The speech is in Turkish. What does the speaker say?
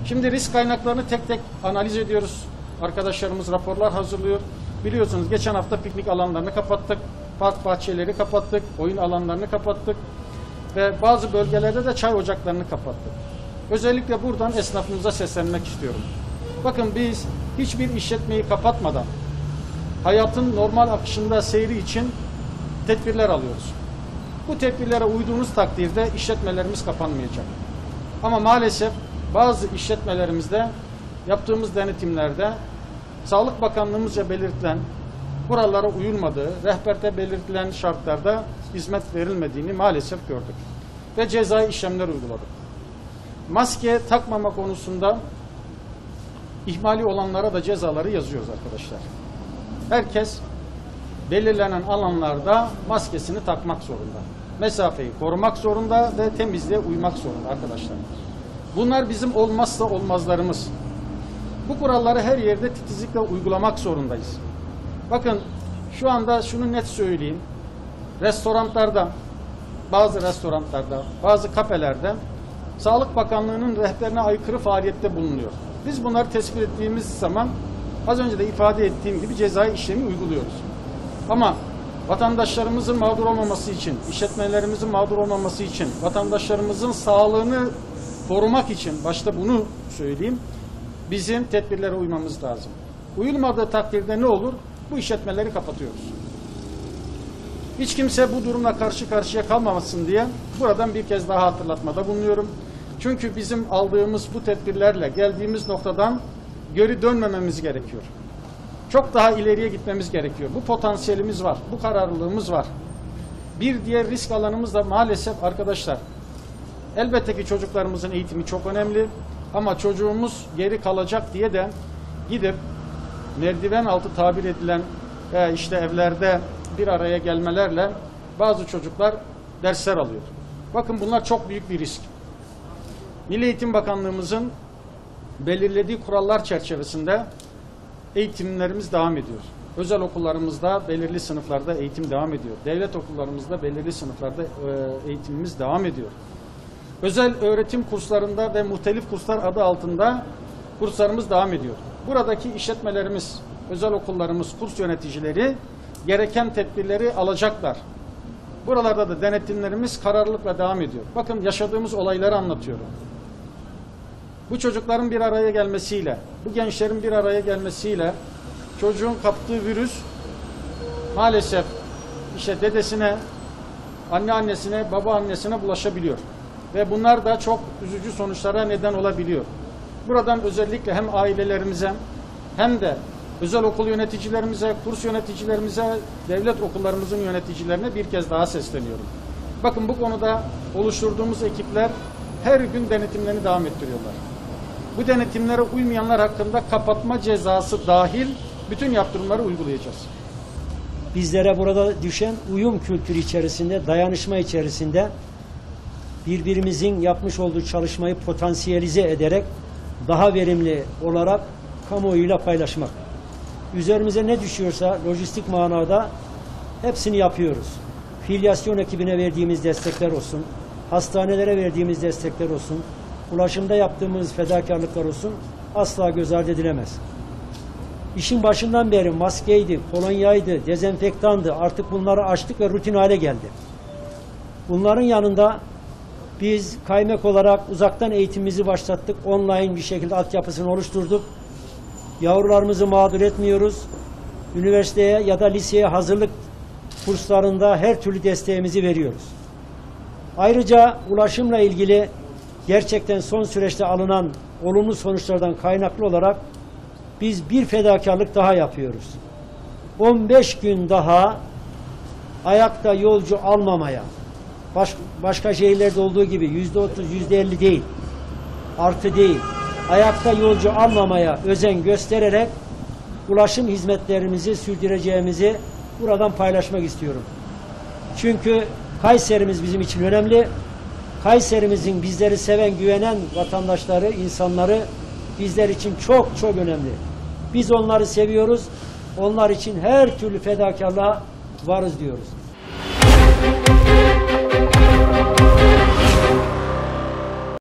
Şimdi risk kaynaklarını tek tek analiz ediyoruz. Arkadaşlarımız raporlar hazırlıyor. Biliyorsunuz geçen hafta piknik alanlarını kapattık, park bahçeleri kapattık, oyun alanlarını kapattık ve bazı bölgelerde de çay ocaklarını kapattık. Özellikle buradan esnafımıza seslenmek istiyorum. Bakın biz hiçbir işletmeyi kapatmadan hayatın normal akışında seyri için tedbirler alıyoruz. Bu tedbirlere uyduğumuz takdirde işletmelerimiz kapanmayacak. Ama maalesef bazı işletmelerimizde yaptığımız denetimlerde Sağlık Bakanlığımızca belirtilen buralara uyulmadığı, rehberde belirtilen şartlarda hizmet verilmediğini maalesef gördük. Ve cezai işlemler uyguladık. Maske takmama konusunda ihmali olanlara da cezaları yazıyoruz arkadaşlar. Herkes belirlenen alanlarda maskesini takmak zorunda. Mesafeyi korumak zorunda ve temizliğe uymak zorunda arkadaşlar. Bunlar bizim olmazsa olmazlarımız. Bu kuralları her yerde titizlikle uygulamak zorundayız. Bakın şu anda şunu net söyleyeyim. Restoranlarda, bazı kafelerde Sağlık Bakanlığı'nın rehberine aykırı faaliyette bulunuyor. Biz bunları tespit ettiğimiz zaman az önce de ifade ettiğim gibi cezai işlemi uyguluyoruz. Ama vatandaşlarımızın mağdur olmaması için, işletmelerimizin mağdur olmaması için, vatandaşlarımızın sağlığını korumak için, başta bunu söyleyeyim, bizim tedbirlere uymamız lazım. Uyulmadığı takdirde ne olur? Bu işletmeleri kapatıyoruz. Hiç kimse bu durumla karşı karşıya kalmamasın diye buradan bir kez daha hatırlatmada bulunuyorum. Çünkü bizim aldığımız bu tedbirlerle geldiğimiz noktadan geri dönmememiz gerekiyor. Çok daha ileriye gitmemiz gerekiyor. Bu potansiyelimiz var, bu kararlılığımız var. Bir diğer risk alanımız da maalesef arkadaşlar, elbette ki çocuklarımızın eğitimi çok önemli ama çocuğumuz geri kalacak diye de gidip merdiven altı tabir edilen işte evlerde bir araya gelmelerle bazı çocuklar dersler alıyor. Bakın bunlar çok büyük bir risk. Milli Eğitim Bakanlığımızın belirlediği kurallar çerçevesinde eğitimlerimiz devam ediyor. Özel okullarımızda belirli sınıflarda eğitim devam ediyor. Devlet okullarımızda belirli sınıflarda eğitimimiz devam ediyor. Özel öğretim kurslarında ve muhtelif kurslar adı altında kurslarımız devam ediyor. Buradaki işletmelerimiz, özel okullarımız, kurs yöneticileri gereken tedbirleri alacaklar. Buralarda da denetimlerimiz kararlılıkla devam ediyor. Bakın yaşadığımız olayları anlatıyorum. Bu çocukların bir araya gelmesiyle, bu gençlerin bir araya gelmesiyle çocuğun kaptığı virüs maalesef işte dedesine, anneannesine, babaannesine bulaşabiliyor. Ve bunlar da çok üzücü sonuçlara neden olabiliyor. Buradan özellikle hem ailelerimize hem de özel okul yöneticilerimize, kurs yöneticilerimize, devlet okullarımızın yöneticilerine bir kez daha sesleniyorum. Bakın bu konuda oluşturduğumuz ekipler her gün denetimlerini devam ettiriyorlar. Bu denetimlere uymayanlar hakkında kapatma cezası dahil bütün yaptırımları uygulayacağız. Bizlere burada düşen uyum kültürü içerisinde, dayanışma içerisinde birbirimizin yapmış olduğu çalışmayı potansiyelize ederek daha verimli olarak kamuoyuyla paylaşmak. Üzerimize ne düşüyorsa lojistik manada hepsini yapıyoruz. Filyasyon ekibine verdiğimiz destekler olsun, hastanelere verdiğimiz destekler olsun, ulaşımda yaptığımız fedakarlıklar olsun, asla göz ardı edilemez. İşin başından beri maskeydi, kolonyaydı, dezenfektandı, artık bunları açtık ve rutin hale geldi. Bunların yanında biz kaymak olarak uzaktan eğitimimizi başlattık, online bir şekilde altyapısını oluşturduk. Yavrularımızı mağdur etmiyoruz. Üniversiteye ya da liseye hazırlık kurslarında her türlü desteğimizi veriyoruz. Ayrıca ulaşımla ilgili gerçekten son süreçte alınan olumlu sonuçlardan kaynaklı olarak biz bir fedakarlık daha yapıyoruz. 15 gün daha ayakta yolcu almamaya, başka şehirlerde olduğu gibi %30, %50 değil, artı değil, ayakta yolcu almamaya özen göstererek ulaşım hizmetlerimizi sürdüreceğimizi buradan paylaşmak istiyorum. Çünkü Kayserimiz bizim için önemli. Kayserimizin bizleri seven, güvenen vatandaşları, insanları bizler için çok çok önemli. Biz onları seviyoruz. Onlar için her türlü fedakarlığa varız diyoruz.